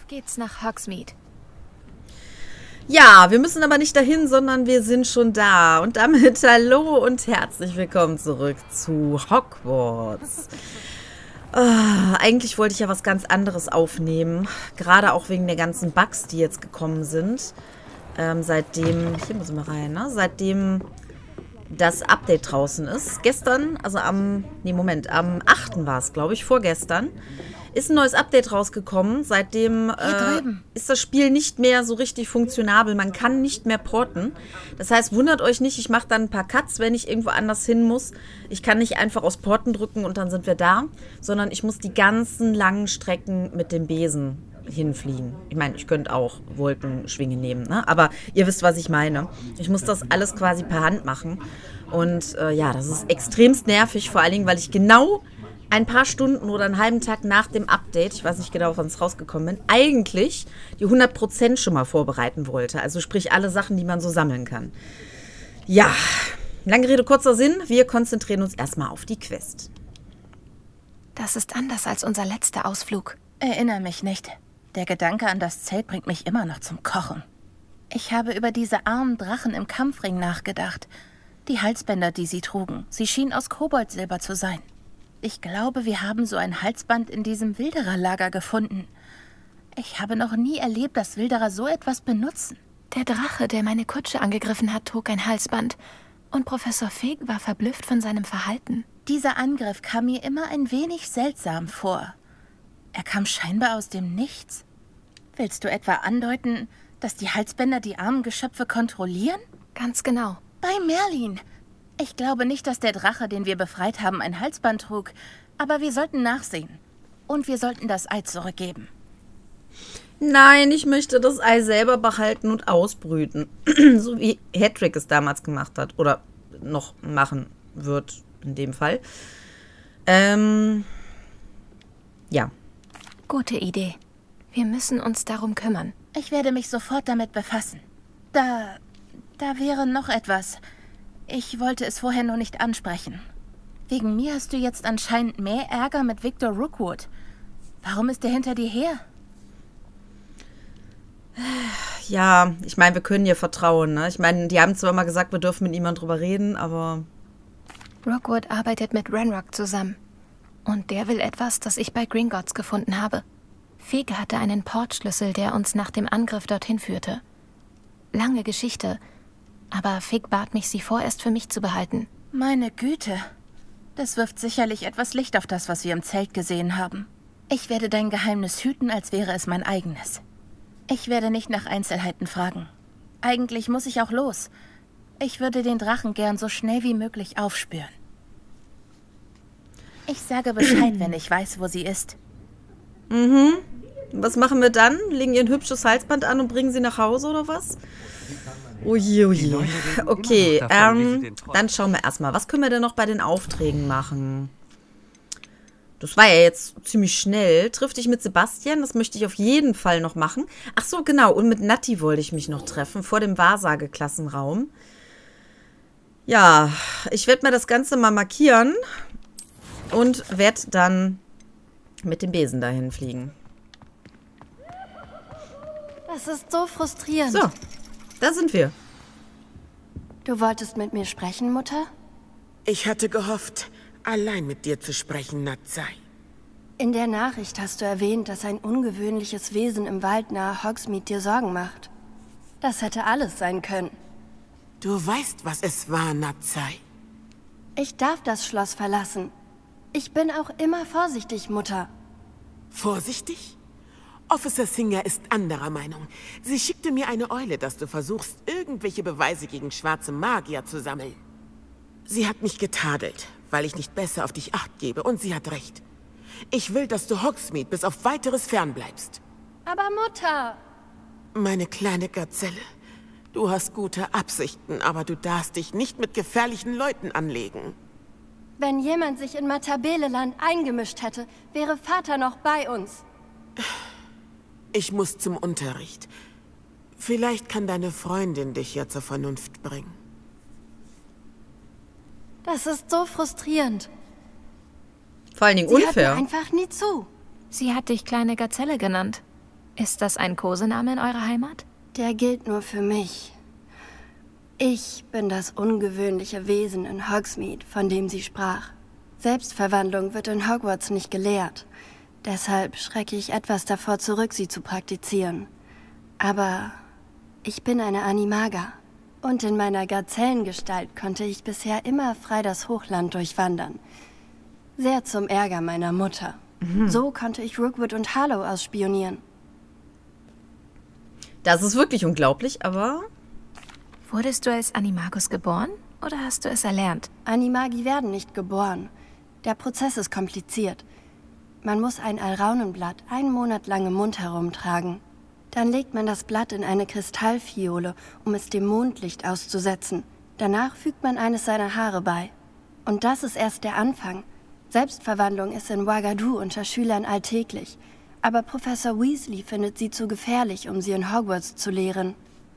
geht's nach Hogsmeade. Ja, wir müssen aber nicht dahin, sondern wir sind schon da. Und damit hallo und herzlich willkommen zurück zu Hogwarts. Eigentlich wollte ich ja was ganz anderes aufnehmen. Gerade auch wegen der ganzen Bugs, die jetzt gekommen sind. Seitdem, hier muss ich mal rein, ne? Seitdem das Update draußen ist. Gestern, also am 8. war es, glaube ich, vorgestern, ist ein neues Update rausgekommen. Seitdem ist das Spiel nicht mehr so richtig funktionabel. Man kann nicht mehr porten. Das heißt, wundert euch nicht, ich mache dann ein paar Cuts, wenn ich irgendwo anders hin muss. Ich kann nicht einfach aus Porten drücken und dann sind wir da, sondern ich muss die ganzen langen Strecken mit dem Besen hinfliegen. Ich meine, ich könnte auch Wolkenschwinge nehmen, ne? Aber ihr wisst, was ich meine. Ich muss das alles quasi per Hand machen. Und ja, das ist extremst nervig, vor allen Dingen, weil ich genau ein paar Stunden oder einen halben Tag nach dem Update, ich weiß nicht genau, wann es rausgekommen bin, eigentlich die 100% schon mal vorbereiten wollte. Also sprich alle Sachen, die man so sammeln kann. Ja, lange Rede, kurzer Sinn. Wir konzentrieren uns erstmal auf die Quest. Das ist anders als unser letzter Ausflug. Erinnere mich nicht. Der Gedanke an das Zelt bringt mich immer noch zum Kochen. Ich habe über diese armen Drachen im Kampfring nachgedacht. Die Halsbänder, die sie trugen. Sie schienen aus Koboldsilber zu sein. Ich glaube, wir haben so ein Halsband in diesem Wildererlager gefunden. Ich habe noch nie erlebt, dass Wilderer so etwas benutzen. Der Drache, der meine Kutsche angegriffen hat, trug ein Halsband. Und Professor Fig war verblüfft von seinem Verhalten. Dieser Angriff kam mir immer ein wenig seltsam vor. Er kam scheinbar aus dem Nichts. Willst du etwa andeuten, dass die Halsbänder die armen Geschöpfe kontrollieren? Ganz genau. Bei Merlin. Ich glaube nicht, dass der Drache, den wir befreit haben, ein Halsband trug. Aber wir sollten nachsehen. Und wir sollten das Ei zurückgeben. Nein, ich möchte das Ei selber behalten und ausbrüten. So wie Hedrick es damals gemacht hat. Oder noch machen wird, in dem Fall. Ja. Gute Idee. Wir müssen uns darum kümmern. Ich werde mich sofort damit befassen. Da wäre noch etwas. Ich wollte es vorher noch nicht ansprechen. Wegen mir hast du jetzt anscheinend mehr Ärger mit Victor Rookwood. Warum ist er hinter dir her? Ja, ich meine, wir können ihr vertrauen, ne? Ich meine, die haben zwar mal gesagt, wir dürfen mit niemandem drüber reden, aber... Rookwood arbeitet mit Ranrock zusammen. Und der will etwas, das ich bei Gringotts gefunden habe. Fig hatte einen Portschlüssel, der uns nach dem Angriff dorthin führte. Lange Geschichte, aber Fig bat mich, sie vorerst für mich zu behalten. Meine Güte. Das wirft sicherlich etwas Licht auf das, was wir im Zelt gesehen haben. Ich werde dein Geheimnis hüten, als wäre es mein eigenes. Ich werde nicht nach Einzelheiten fragen. Eigentlich muss ich auch los. Ich würde den Drachen gern so schnell wie möglich aufspüren. Ich sage Bescheid, wenn ich weiß, wo sie ist. Mhm. Was machen wir dann? Legen ihr ein hübsches Halsband an und bringen sie nach Hause oder was? Oje, oje. Okay, dann schauen wir erstmal. Was können wir denn noch bei den Aufträgen machen? Das war ja jetzt ziemlich schnell. Triff dich mit Sebastian, das möchte ich auf jeden Fall noch machen. Ach so, genau. Und mit Natti wollte ich mich noch treffen, vor dem Wahrsageklassenraum. Ja, ich werde mir das Ganze mal markieren und werde dann mit dem Besen dahin fliegen. Das ist so frustrierend. So, da sind wir. Du wolltest mit mir sprechen, Mutter? Ich hatte gehofft, allein mit dir zu sprechen, Nazai. In der Nachricht hast du erwähnt, dass ein ungewöhnliches Wesen im Wald nahe Hogsmeade dir Sorgen macht. Das hätte alles sein können. Du weißt, was es war, Nazai. Ich darf das Schloss verlassen. Ich bin auch immer vorsichtig, Mutter. Vorsichtig? Officer Singer ist anderer Meinung. Sie schickte mir eine Eule, dass du versuchst, irgendwelche Beweise gegen schwarze Magier zu sammeln. Sie hat mich getadelt, weil ich nicht besser auf dich Acht gebe, und sie hat recht. Ich will, dass du Hogsmeade bis auf Weiteres fernbleibst. Aber Mutter! Meine kleine Gazelle, du hast gute Absichten, aber du darfst dich nicht mit gefährlichen Leuten anlegen. Wenn jemand sich in Matabeleland eingemischt hätte, wäre Vater noch bei uns. Ich muss zum Unterricht. Vielleicht kann deine Freundin dich ja zur Vernunft bringen. Das ist so frustrierend. Vor allen Dingen Sie hört unfair. mir einfach nie zu. Sie hat dich kleine Gazelle genannt. Ist das ein Kosename in eurer Heimat? Der gilt nur für mich. Ich bin das ungewöhnliche Wesen in Hogsmeade, von dem sie sprach. Selbstverwandlung wird in Hogwarts nicht gelehrt. Deshalb schrecke ich etwas davor zurück, sie zu praktizieren. Aber ich bin eine Animaga. Und in meiner Gazellengestalt konnte ich bisher immer frei das Hochland durchwandern. Sehr zum Ärger meiner Mutter. So konnte ich Rookwood und Harlow ausspionieren. Das ist wirklich unglaublich, aber... Wurdest du als Animagus geboren oder hast du es erlernt? Animagi werden nicht geboren. Der Prozess ist kompliziert. Man muss ein Alraunenblatt 1 Monat lang im Mund herumtragen. Dann legt man das Blatt in eine Kristallfiole, um es dem Mondlicht auszusetzen. Danach fügt man eines seiner Haare bei. Und das ist erst der Anfang. Selbstverwandlung ist in Ouagadougou unter Schülern alltäglich. Aber Professor Weasley findet sie zu gefährlich, um sie in Hogwarts zu lehren.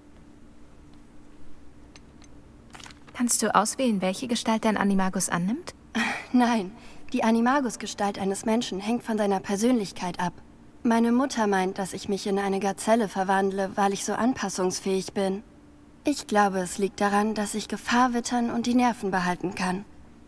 Kannst du auswählen, welche Gestalt dein Animagus annimmt? Nein, die Animagus-Gestalt eines Menschen hängt von seiner Persönlichkeit ab. Meine Mutter meint, dass ich mich in eine Gazelle verwandle, weil ich so anpassungsfähig bin. Ich glaube, es liegt daran, dass ich Gefahr wittern und die Nerven behalten kann.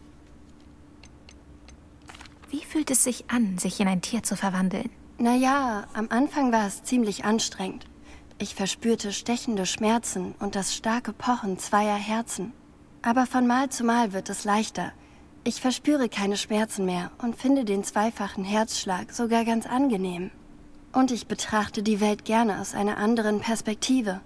Wie fühlt es sich an, sich in ein Tier zu verwandeln? Naja, am Anfang war es ziemlich anstrengend. Ich verspürte stechende Schmerzen und das starke Pochen zweier Herzen. Aber von Mal zu Mal wird es leichter. Ich verspüre keine Schmerzen mehr und finde den zweifachen Herzschlag sogar ganz angenehm. Und ich betrachte die Welt gerne aus einer anderen Perspektive.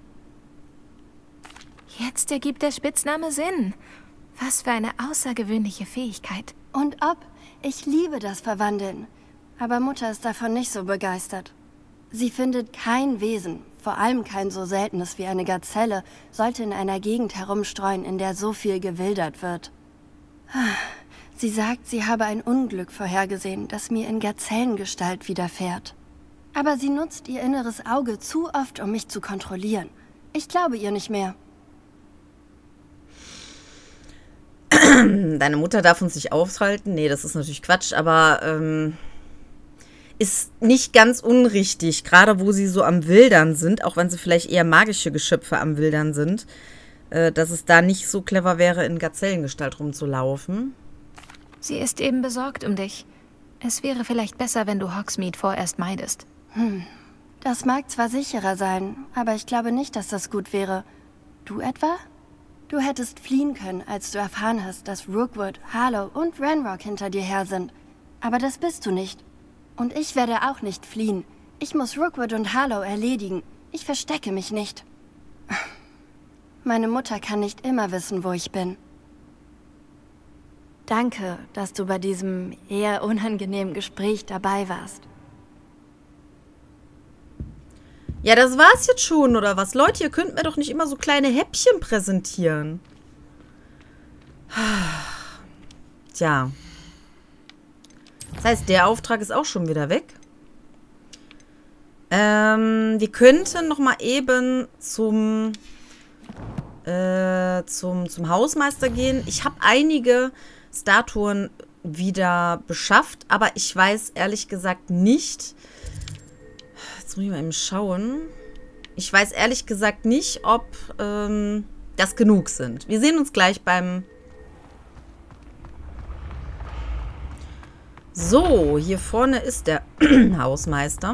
Jetzt ergibt der Spitzname Sinn. Was für eine außergewöhnliche Fähigkeit. Und ob, ich liebe das Verwandeln. Aber Mutter ist davon nicht so begeistert. Sie findet, kein Wesen, vor allem kein so seltenes wie eine Gazelle, sollte in einer Gegend herumstreuen, in der so viel gewildert wird. Sie sagt, sie habe ein Unglück vorhergesehen, das mir in Gazellengestalt widerfährt. Aber sie nutzt ihr inneres Auge zu oft, um mich zu kontrollieren. Ich glaube ihr nicht mehr. Deine Mutter darf uns nicht aufhalten. Nee, das ist natürlich Quatsch, aber ist nicht ganz unrichtig, gerade wo sie so am Wildern sind, auch wenn sie vielleicht eher magische Geschöpfe am Wildern sind, dass es da nicht so clever wäre, in Gazellengestalt rumzulaufen. Sie ist eben besorgt um dich. Es wäre vielleicht besser, wenn du Hogsmeade vorerst meidest. Das mag zwar sicherer sein, aber ich glaube nicht, dass das gut wäre. Du etwa? Du hättest fliehen können, als du erfahren hast, dass Rookwood, Harlow und Ranrock hinter dir her sind. Aber das bist du nicht. Und ich werde auch nicht fliehen. Ich muss Rookwood und Harlow erledigen. Ich verstecke mich nicht. Meine Mutter kann nicht immer wissen, wo ich bin. Danke, dass du bei diesem eher unangenehmen Gespräch dabei warst. Ja, das war's jetzt schon, oder was? Leute, ihr könnt mir doch nicht immer so kleine Häppchen präsentieren. Tja. Das heißt, der Auftrag ist auch schon wieder weg. Wir könnten noch mal eben zum Hausmeister gehen. Ich habe einige Statuen wieder beschafft, aber ich weiß ehrlich gesagt nicht... Jetzt muss ich mal eben schauen. Ich weiß ehrlich gesagt nicht, ob das genug sind. Wir sehen uns gleich beim... So, hier vorne ist der Hausmeister.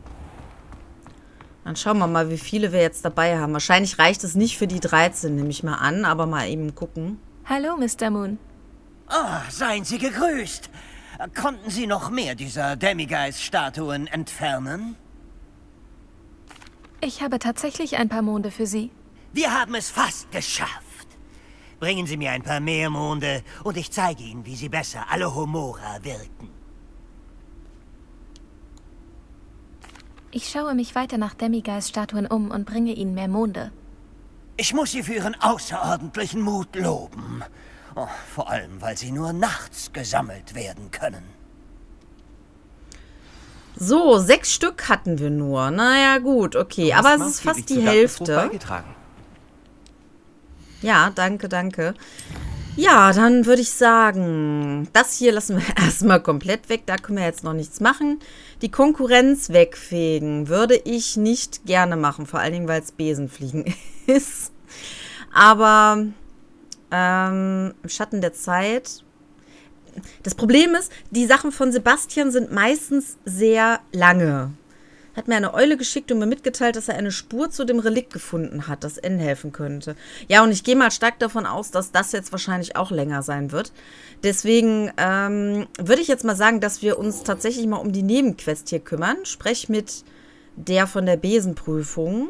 Dann schauen wir mal, wie viele wir jetzt dabei haben. Wahrscheinlich reicht es nicht für die 13, nehme ich mal an, aber mal eben gucken. Hallo, Mr. Moon. Oh, seien Sie gegrüßt. Konnten Sie noch mehr dieser Demigeist-Statuen entfernen? Ich habe tatsächlich ein paar Monde für Sie. Wir haben es fast geschafft. Bringen Sie mir ein paar mehr Monde und ich zeige Ihnen, wie Sie besser Alohomora wirken. Ich schaue mich weiter nach Demigeist-Statuen um und bringe Ihnen mehr Monde. Ich muss Sie für Ihren außerordentlichen Mut loben. Oh, vor allem, weil sie nur nachts gesammelt werden können. So, 6 Stück hatten wir nur. Naja, gut, okay. Aber es ist fast die Hälfte. Ja, danke, danke. Ja, dann würde ich sagen, das hier lassen wir erstmal komplett weg. Da können wir jetzt noch nichts machen. Die Konkurrenz wegfegen würde ich nicht gerne machen. Vor allen Dingen, weil es Besenfliegen ist. Aber im Schatten der Zeit. Das Problem ist, die Sachen von Sebastian sind meistens sehr lange. Hat mir eine Eule geschickt und mir mitgeteilt, dass er eine Spur zu dem Relikt gefunden hat, das N helfen könnte. Ja, und ich gehe mal stark davon aus, dass das jetzt wahrscheinlich auch länger sein wird. Deswegen würde ich jetzt mal sagen, dass wir uns tatsächlich mal um die Nebenquest hier kümmern. Sprech mit der von der Besenprüfung.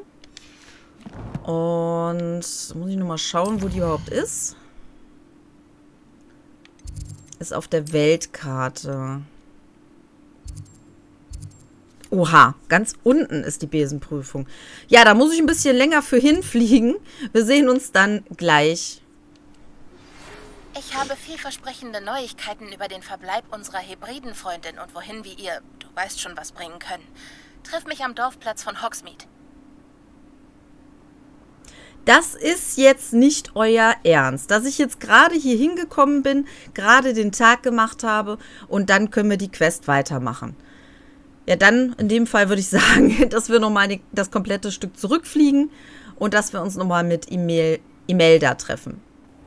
Und muss ich nochmal schauen, wo die überhaupt ist. Ist auf der Weltkarte. Oha, ganz unten ist die Besenprüfung. Ja, da muss ich ein bisschen länger für hinfliegen. Wir sehen uns dann gleich. Ich habe vielversprechende Neuigkeiten über den Verbleib unserer Hebridenfreundin und wohin wir ihr, du weißt schon, was bringen können. Triff mich am Dorfplatz von Hogsmeade. Das ist jetzt nicht euer Ernst, dass ich jetzt gerade hier hingekommen bin, gerade den Tag gemacht habe und dann können wir die Quest weitermachen. Ja, dann in dem Fall würde ich sagen, dass wir nochmal das komplette Stück zurückfliegen und dass wir uns nochmal mit Imelda treffen.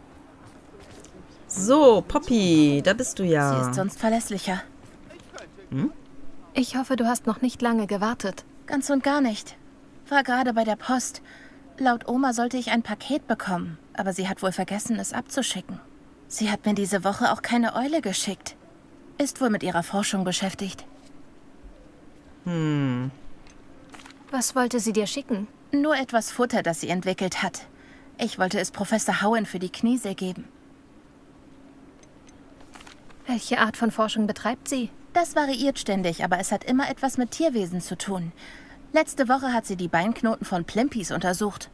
So, Poppy, da bist du ja. Sie ist sonst verlässlicher. Hm? Ich hoffe, du hast noch nicht lange gewartet. Ganz und gar nicht. War gerade bei der Post. Laut Oma sollte ich ein Paket bekommen, aber sie hat wohl vergessen, es abzuschicken. Sie hat mir diese Woche auch keine Eule geschickt. Ist wohl mit ihrer Forschung beschäftigt. Was wollte sie dir schicken? Nur etwas Futter, das sie entwickelt hat. Ich wollte es Professor Howen für die Kniesel geben. Welche Art von Forschung betreibt sie? Das variiert ständig, aber es hat immer etwas mit Tierwesen zu tun. Letzte Woche hat sie die Beinknoten von Plimpis untersucht.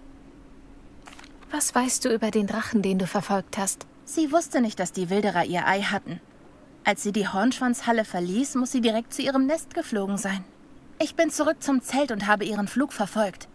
Was weißt du über den Drachen, den du verfolgt hast? Sie wusste nicht, dass die Wilderer ihr Ei hatten. Als sie die Hornschwanzhalle verließ, muss sie direkt zu ihrem Nest geflogen sein. Ich bin zurück zum Zelt und habe ihren Flug verfolgt.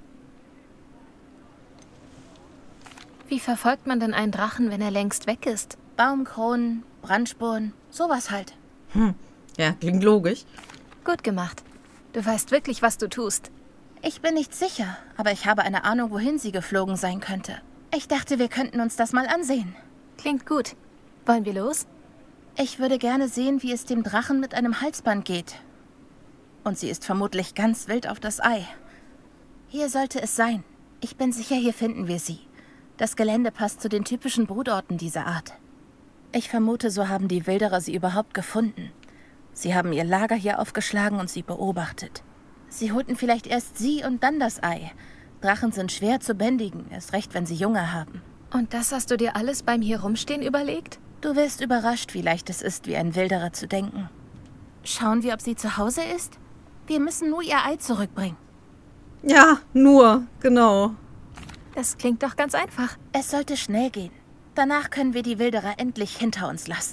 Wie verfolgt man denn einen Drachen, wenn er längst weg ist? Baumkronen, Brandspuren, sowas halt. Ja, klingt logisch. Gut gemacht. Du weißt wirklich, was du tust. Ich bin nicht sicher, aber ich habe eine Ahnung, wohin sie geflogen sein könnte. Ich dachte, wir könnten uns das mal ansehen. Klingt gut. Wollen wir los? Ich würde gerne sehen, wie es dem Drachen mit einem Halsband geht. Und sie ist vermutlich ganz wild auf das Ei. Hier sollte es sein. Ich bin sicher, hier finden wir sie. Das Gelände passt zu den typischen Brutorten dieser Art. Ich vermute, so haben die Wilderer sie überhaupt gefunden. Sie haben ihr Lager hier aufgeschlagen und sie beobachtet. Sie holten vielleicht erst sie und dann das Ei. Drachen sind schwer zu bändigen, erst recht, wenn sie Junge haben. Und das hast du dir alles beim hier rumstehen überlegt? Du wirst überrascht, wie leicht es ist, wie ein Wilderer zu denken. Schauen wir, ob sie zu Hause ist? Wir müssen nur ihr Ei zurückbringen. Ja, nur, genau. Das klingt doch ganz einfach. Es sollte schnell gehen. Danach können wir die Wilderer endlich hinter uns lassen.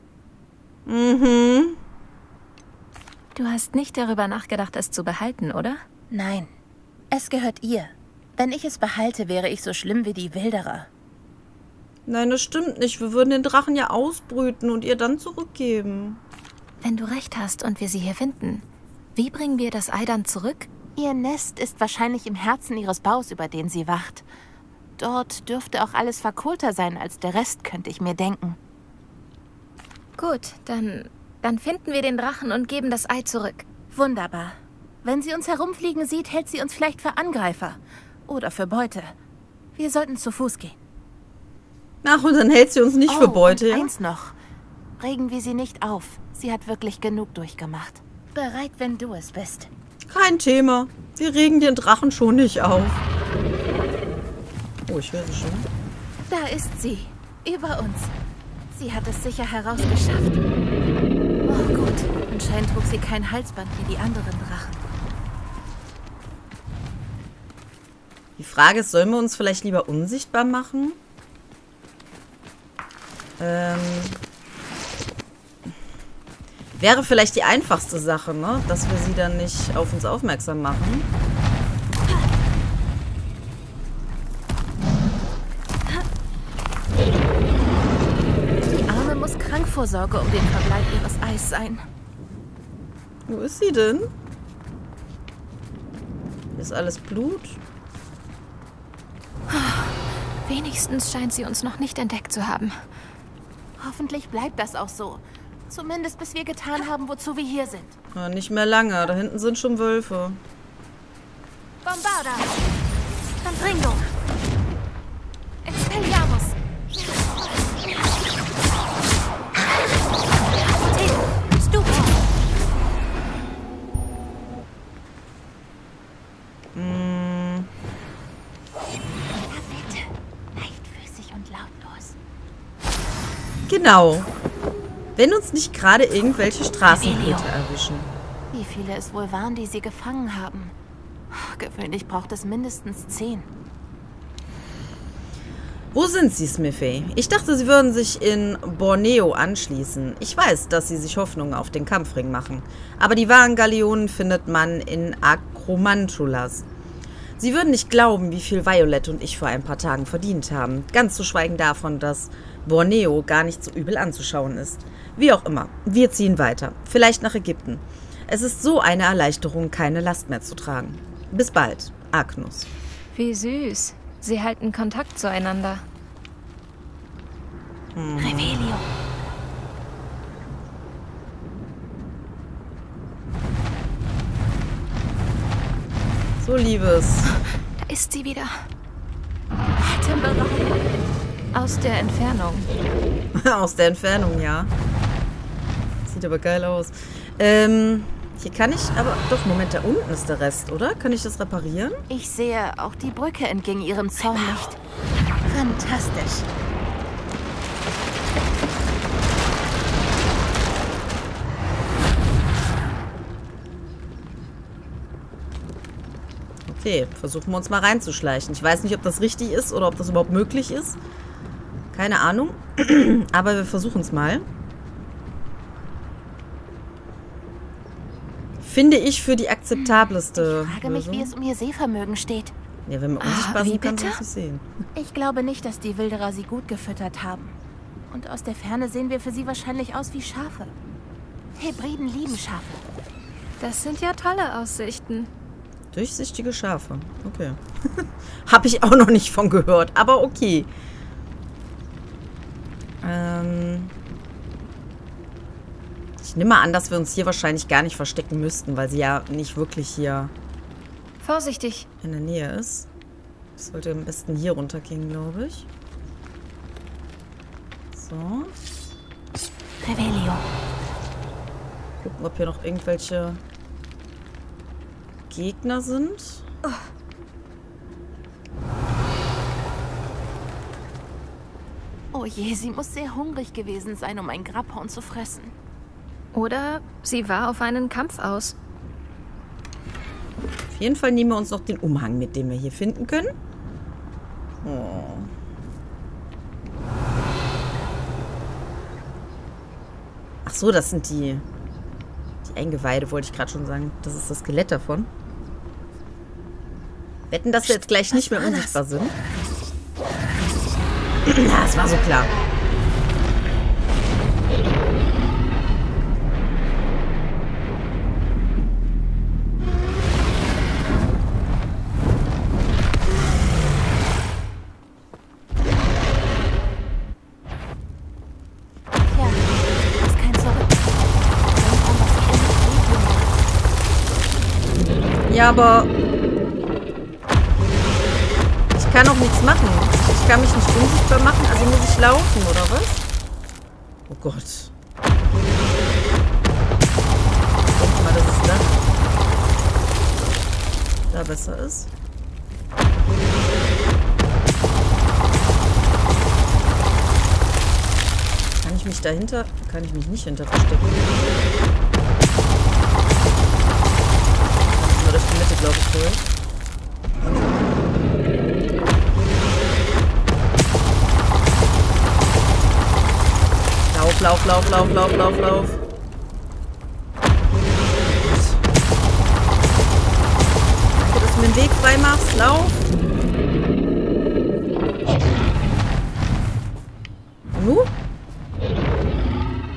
Mhm. Du hast nicht darüber nachgedacht, es zu behalten, oder? Nein, es gehört ihr. Wenn ich es behalte, wäre ich so schlimm wie die Wilderer. Nein, das stimmt nicht. Wir würden den Drachen ja ausbrüten und ihr dann zurückgeben. Wenn du recht hast und wir sie hier finden, wie bringen wir das Ei dann zurück? Ihr Nest ist wahrscheinlich im Herzen ihres Baus, über den sie wacht. Dort dürfte auch alles verkohlter sein als der Rest, könnte ich mir denken. Gut, dann finden wir den Drachen und geben das Ei zurück. Wunderbar. Wenn sie uns herumfliegen sieht, hält sie uns vielleicht für Angreifer. Oder für Beute. Wir sollten zu Fuß gehen. Ach, und dann hält sie uns nicht für Beute, und ja? Eins noch. Regen wir sie nicht auf. Sie hat wirklich genug durchgemacht. Bereit, wenn du es bist. Kein Thema. Wir regen den Drachen schon nicht auf. Oh, ich höre sie schon. Da ist sie. Über uns. Sie hat es sicher herausgeschafft. Oh gut. Anscheinend trug sie kein Halsband wie die anderen Drachen. Die Frage ist, sollen wir uns vielleicht lieber unsichtbar machen? Wäre vielleicht die einfachste Sache, ne? Dass wir sie dann nicht auf uns aufmerksam machen. Notvorsorge um den Verbleib ihres Eis sein. Wo ist sie denn? Hier ist alles Blut. Wenigstens scheint sie uns noch nicht entdeckt zu haben. Hoffentlich bleibt das auch so. Zumindest bis wir getan haben, wozu wir hier sind. Ja, nicht mehr lange. Da hinten sind schon Wölfe. Bombarda! Confringo! Expelliarmus! Stupor! Ja, bitte. Leichtfüßig und lautlos. Genau. Wenn uns nicht gerade irgendwelche Straßenköter erwischen. Wie viele es wohl waren, die sie gefangen haben? Gewöhnlich braucht es mindestens 10. Wo sind sie, Smithy? Ich dachte, sie würden sich in Borneo anschließen. Ich weiß, dass sie sich Hoffnungen auf den Kampfring machen. Aber die wahren Galeonen findet man in Akromantulas. Sie würden nicht glauben, wie viel Violet und ich vor ein paar Tagen verdient haben. Ganz zu schweigen davon, dass Borneo gar nicht so übel anzuschauen ist. Wie auch immer, wir ziehen weiter. Vielleicht nach Ägypten. Es ist so eine Erleichterung, keine Last mehr zu tragen. Bis bald, Agnus. Wie süß. Sie halten Kontakt zueinander. Revelio. So, Liebes. Da ist sie wieder. Atemberaubend. Aus der Entfernung. Aus der Entfernung, ja. Sieht aber geil aus. Hier kann ich aber... Doch, Moment, da unten ist der Rest, oder? Kann ich das reparieren? Ich sehe, auch die Brücke entging ihrem Zorn nicht. Fantastisch. Okay, versuchen wir uns mal reinzuschleichen. Ich weiß nicht, ob das richtig ist oder ob das überhaupt möglich ist. Keine Ahnung. Aber wir versuchen es mal. Finde ich für die akzeptableste Ich frage mich, Lösung. wie es um ihr Sehvermögen steht. Ja, wenn wir unsichtbar wie sind, kann bitte? man es nicht sehen. Ich glaube nicht, dass die Wilderer sie gut gefüttert haben. Und aus der Ferne sehen wir für sie wahrscheinlich aus wie Schafe. Hebriden lieben Schafe. Das sind ja tolle Aussichten. Durchsichtige Schafe. Okay. Habe ich auch noch nicht von gehört, aber okay. Ich nehme an, dass wir uns hier wahrscheinlich gar nicht verstecken müssten, weil sie ja nicht wirklich hier Vorsichtig. in der Nähe ist. Ich sollte am besten hier runtergehen, glaube ich. So. Revelio. Gucken, ob hier noch irgendwelche Gegner sind. Oh je, sie muss sehr hungrig gewesen sein, um ein Grabhorn zu fressen. Oder sie war auf einen Kampf aus. Auf jeden Fall nehmen wir uns noch den Umhang mit, den wir hier finden können. Oh. Ach so, das sind die Eingeweide, wollte ich gerade schon sagen. Das ist das Skelett davon. Wetten, dass wir jetzt gleich nicht mehr unsichtbar sind. Ja, das war so klar. Tja, es ist kein Zurück. Denk dran, was sie in Ja, aber ich kann auch nichts machen. Ich kann mich nicht unsichtbar machen, also muss ich laufen, oder was? Oh Gott. Ich denke mal, dass es da besser ist. Kann ich mich dahinter... Kann ich mich nicht hinter verstecken. Kann ich nur durch die Mitte, glaube ich, durch. Lauf, lauf, lauf, lauf, lauf, lauf. Danke, dass du mir den Weg frei machst. Lauf. Nu?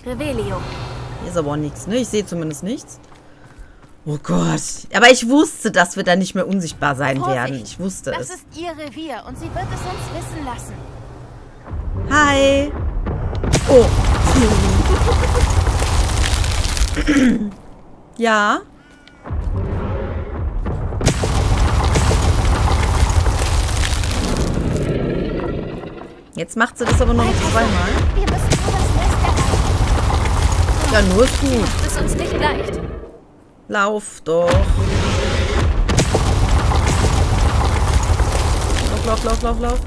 Revelio. Hier ist aber auch nichts, ne? Ich sehe zumindest nichts. Oh Gott. Aber ich wusste, dass wir da nicht mehr unsichtbar sein werden. Ich wusste es. Das ist ihr Revier und sie wird es uns wissen lassen. Hi. Oh. Ja. Jetzt macht sie das aber noch zweimal. Wir müssen nur das Nest erreichen. Ja, nur ist gut. Das ist uns nicht leicht. Lauf doch. Lauf.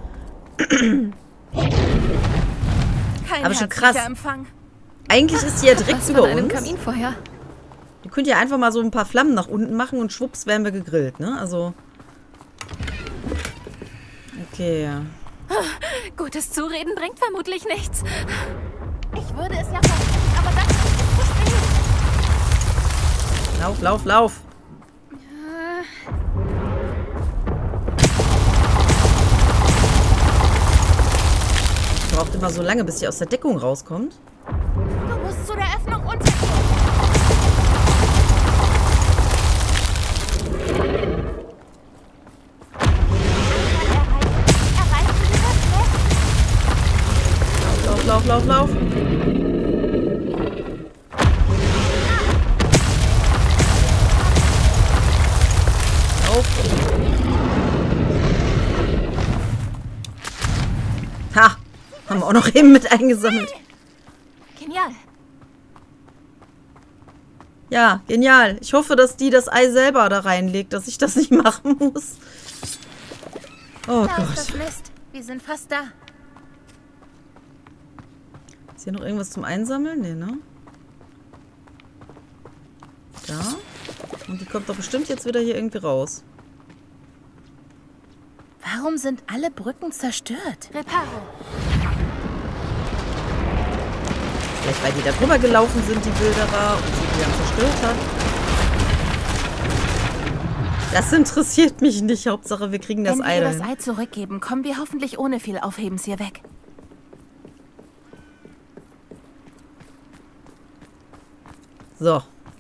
Kein Aber schon herzlicher krass. Empfang. Eigentlich ist die ja direkt Was über von einem uns. Kaminfeuer. Ihr könnt ja einfach mal so ein paar Flammen nach unten machen und schwupps werden wir gegrillt, ne? Also. Okay. Gutes Zureden bringt vermutlich nichts. Ich würde es ja versuchen, aber das ist zu spät. Lauf. Braucht immer so lange, bis sie aus der Deckung rauskommt. Du musst zu der Öffnung untergehen. Lauf. Ha! Haben wir auch noch eben mit eingesammelt. Genial. Ja, genial. Ich hoffe, dass die das Ei selber da reinlegt, dass ich das nicht machen muss. Oh Da ist das Gott. Nest. Wir sind fast da. Ist hier noch irgendwas zum Einsammeln? Nee, ne? Da. Und die kommt doch bestimmt jetzt wieder hier irgendwie raus. Warum sind alle Brücken zerstört? Reparo. Vielleicht weil die da drüber gelaufen sind, die Wilderer, und sie die dann zerstört hat. Das interessiert mich nicht. Hauptsache, wir kriegen das Wenn Ei wir das dahin. Ei zurückgeben, kommen wir hoffentlich ohne viel Aufhebens hier weg. So.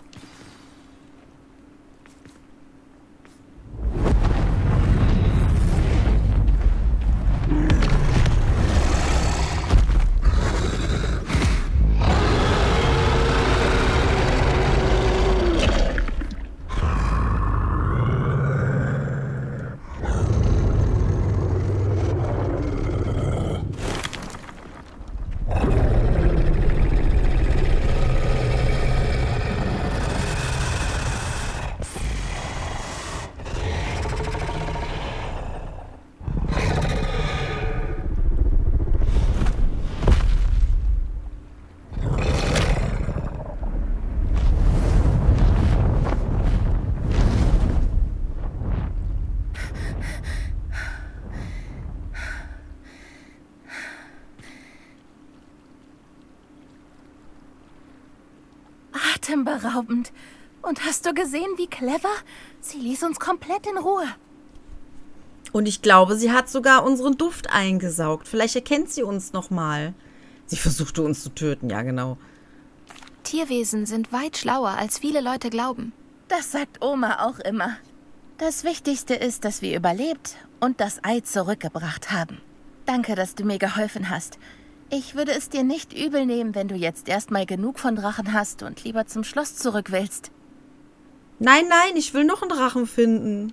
Atemberaubend. Und hast du gesehen, wie clever? Sie ließ uns komplett in Ruhe. Und ich glaube, sie hat sogar unseren Duft eingesaugt. Vielleicht erkennt sie uns nochmal. Sie versuchte uns zu töten, ja genau. Tierwesen sind weit schlauer, als viele Leute glauben. Das sagt Oma auch immer. Das Wichtigste ist, dass wir überlebt und das Ei zurückgebracht haben. Danke, dass du mir geholfen hast. Ich würde es dir nicht übel nehmen, wenn du jetzt erstmal genug von Drachen hast und lieber zum Schloss zurück willst. Nein, ich will noch einen Drachen finden.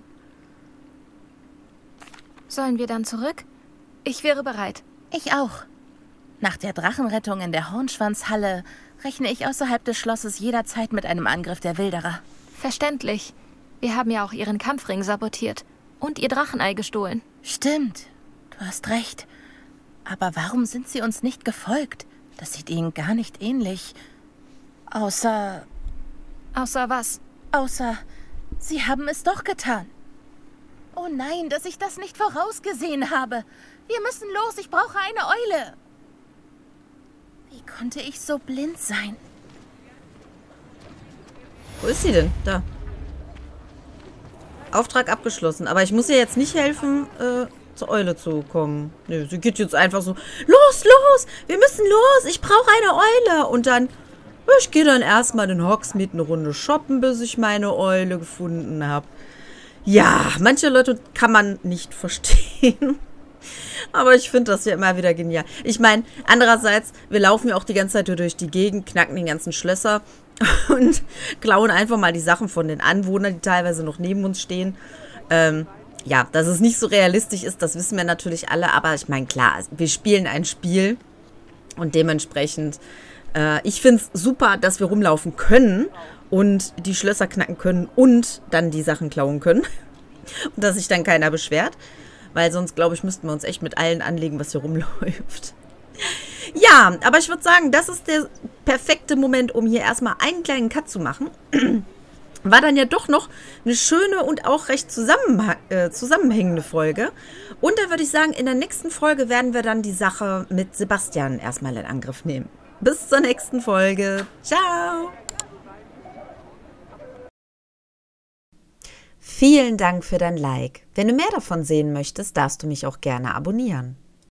Sollen wir dann zurück? Ich wäre bereit. Ich auch. Nach der Drachenrettung in der Hornschwanzhalle rechne ich außerhalb des Schlosses jederzeit mit einem Angriff der Wilderer. Verständlich. Wir haben ja auch ihren Kampfring sabotiert und ihr Drachenei gestohlen. Stimmt, du hast recht. Aber warum sind sie uns nicht gefolgt? Das sieht ihnen gar nicht ähnlich. Außer, Was? sie haben es doch getan. Oh nein, dass ich das nicht vorausgesehen habe. Wir müssen los, ich brauche eine Eule. Wie konnte ich so blind sein? Wo ist sie denn? Da. Auftrag abgeschlossen. Aber ich muss ihr jetzt nicht helfen, zur Eule zu kommen. Nö, sie geht jetzt einfach so, los, los, wir müssen los, ich brauche eine Eule. Und dann, ich gehe dann erstmal in Hogsmeade eine Runde shoppen, bis ich meine Eule gefunden habe. Ja, manche Leute kann man nicht verstehen. Aber ich finde das ja immer wieder genial. Ich meine, andererseits, wir laufen ja auch die ganze Zeit durch die Gegend, knacken die ganzen Schlösser und klauen einfach mal die Sachen von den Anwohnern, die teilweise noch neben uns stehen. Ja, dass es nicht so realistisch ist, das wissen wir natürlich alle. Aber ich meine, klar, wir spielen ein Spiel und dementsprechend, ich finde es super, dass wir rumlaufen können und die Schlösser knacken können und dann die Sachen klauen können. Und dass sich dann keiner beschwert. Weil sonst, glaube ich, müssten wir uns echt mit allen anlegen, was hier rumläuft. Ja, aber ich würde sagen, das ist der perfekte Moment, um hier erstmal einen kleinen Cut zu machen. War dann ja doch noch eine schöne und auch recht zusammenhängende Folge. Und dann würde ich sagen, in der nächsten Folge werden wir dann die Sache mit Sebastian erstmal in Angriff nehmen. Bis zur nächsten Folge. Ciao! Vielen Dank für dein Like. Wenn du mehr davon sehen möchtest, darfst du mich auch gerne abonnieren.